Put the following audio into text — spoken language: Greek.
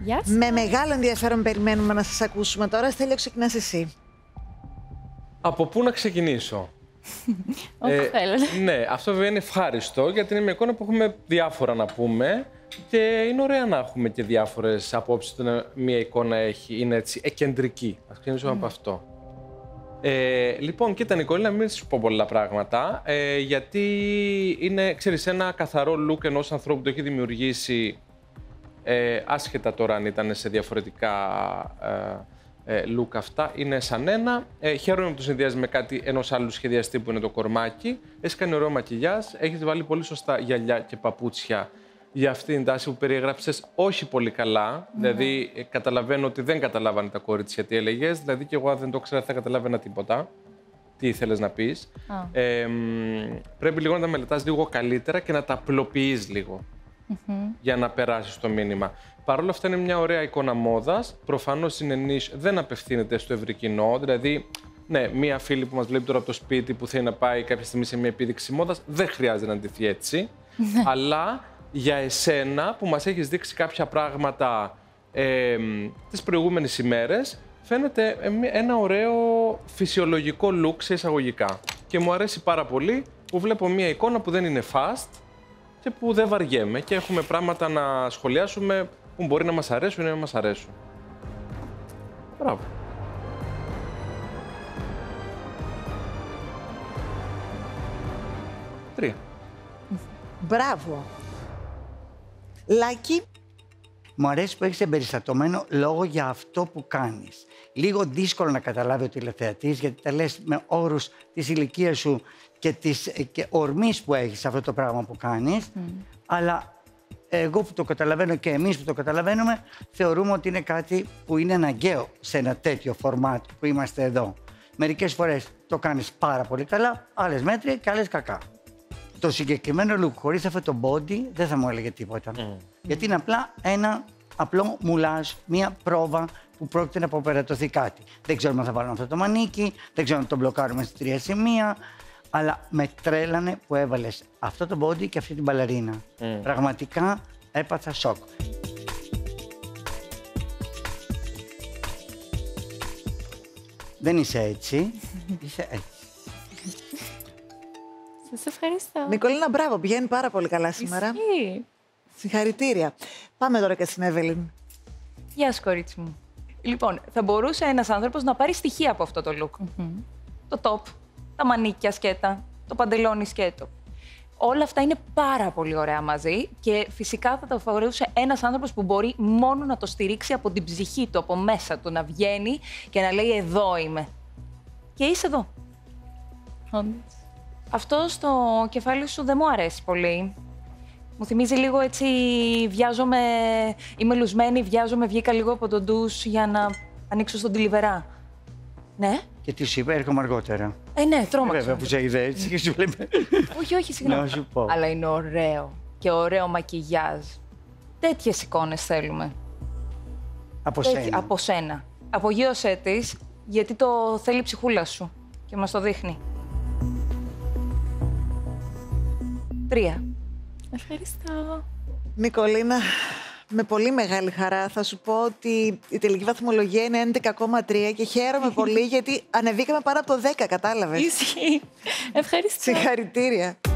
Γεια σας. Με μεγάλο ενδιαφέρον περιμένουμε να σας ακούσουμε τώρα. Στέλιο, ξεκινάς εσύ. Από πού να ξεκινήσω? Όπου θέλετε. Ναι, αυτό βέβαια είναι ευχάριστο, γιατί είναι μια εικόνα που έχουμε διάφορα να πούμε και είναι ωραία να έχουμε και διάφορες απόψεις όταν μια εικόνα είναι έτσι εκεντρική. Ας ξεκινήσουμε από αυτό. Λοιπόν, κοίτα Νικόλη, μην σου πω πολλά πράγματα, γιατί είναι, ξέρεις, ένα καθαρό look ενός ανθρώπου που το έχει δημιουργήσει, άσχετα τώρα αν ήταν σε διαφορετικά look αυτά, είναι σαν ένα. Χαίρομαι που το συνδυάζει με κάτι ενός άλλου σχεδιαστή που είναι το κορμάκι. Έχεις κάνει ωραίο μακιγιάζ, έχεις βάλει πολύ σωστά γυαλιά και παπούτσια για αυτήν την τάση που περιέγραψες όχι πολύ καλά. Δηλαδή, καταλαβαίνω ότι δεν καταλάβανε τα κορίτσια τι έλεγες. Δηλαδή, και εγώ αν δεν το ήξερα θα καταλάβαινα τίποτα. Τι ήθελες να πεις. Πρέπει λίγο να τα μελετάς λίγο καλύτερα και να τα απλοποιείς λίγο. Για να περάσεις το μήνυμα. Παρ' όλα αυτά είναι μια ωραία εικόνα μόδας. Προφανώς είναι niche, δεν απευθύνεται στο ευρύ κοινό. Δηλαδή, ναι, μία φίλη που μας βλέπει τώρα από το σπίτι που θέλει να πάει κάποια στιγμή σε μια επίδειξη μόδας, δεν χρειάζεται να ντυθεί έτσι. Αλλά για εσένα που μας έχεις δείξει κάποια πράγματα τις προηγούμενες ημέρες, φαίνεται ένα ωραίο φυσιολογικό look σε εισαγωγικά. Και μου αρέσει πάρα πολύ που βλέπω μια εικόνα που δεν είναι fast και που δεν βαριέμαι και έχουμε πράγματα να σχολιάσουμε που μπορεί να μας αρέσουν ή να μην μας αρέσουν. Μπράβο. Τρία. Μπράβο. Λάκη. Μου αρέσει που έχεις εμπεριστατωμένο λόγο για αυτό που κάνεις. Λίγο δύσκολο να καταλάβει ο τηλεθεατής, γιατί τα λες με όρους της ηλικίας σου και ορμής που έχεις σε αυτό το πράγμα που κάνεις. Αλλά εγώ που το καταλαβαίνω και εμείς που το καταλαβαίνουμε, θεωρούμε ότι είναι κάτι που είναι αναγκαίο σε ένα τέτοιο φορμάτ που είμαστε εδώ. Μερικές φορές το κάνεις πάρα πολύ καλά, άλλες μέτρια και άλλες κακά. Το συγκεκριμένο look χωρίς αυτό το body δεν θα μου έλεγε τίποτα. Γιατί είναι απλά ένα απλό μουλάζ, μία πρόβα που πρόκειται να αποπερατωθεί κάτι. Δεν ξέρουμε αν θα βάλουμε αυτό το μανίκι, δεν ξέρουμε αν το μπλοκάρουμε σε 3 σημεία, αλλά με τρέλανε που έβαλες αυτό το body και αυτή την μπαλαρίνα. Πραγματικά έπαθα σοκ. Δεν είσαι έτσι, είσαι έτσι. Σας ευχαριστώ. Νικολίνα, μπράβο, πηγαίνει πάρα πολύ καλά σήμερα. Ισχύει. Συγχαρητήρια. Πάμε τώρα και στην Εύελιν. Γεια σου, κορίτσι μου. Λοιπόν, θα μπορούσε ένας άνθρωπος να πάρει στοιχεία από αυτό το look. Το top, τα μανίκια σκέτα, το παντελόνι σκέτο. Όλα αυτά είναι πάρα πολύ ωραία μαζί και φυσικά θα τα φορούσε ένας άνθρωπος που μπορεί μόνο να το στηρίξει από την ψυχή του, από μέσα του, να βγαίνει και να λέει «εδώ είμαι». Και είσαι εδώ. Αυτό στο κεφάλι σου δεν μου αρέσει πολύ. Μου θυμίζει λίγο έτσι, βιάζομαι, είμαι λουσμένη, βιάζομαι, βγήκα λίγο από τον ντους για να ανοίξω στον τιλιβερά. Ναι. Και τι σου είπα, έρχομαι αργότερα. Ναι, τρόμαξα. Βέβαια που σε είδε έτσι και σου λέμε. Όχι, συγγνώμη. Να σου πω. Αλλά είναι ωραίο και ωραίο μακιγιάζ. Τέτοιες εικόνες θέλουμε. Από σένα. Από σένα. Απογείωσέ της, γιατί το θέλει η ψυχούλα σου και μας το δείχνει. 3. Ευχαριστώ. Νικολίνα, με πολύ μεγάλη χαρά θα σου πω ότι η τελική βαθμολογία είναι 11,3 και χαίρομαι πολύ γιατί ανεβήκαμε πάνω από το 10, κατάλαβες. Ισχύει. Ευχαριστώ. Συγχαρητήρια.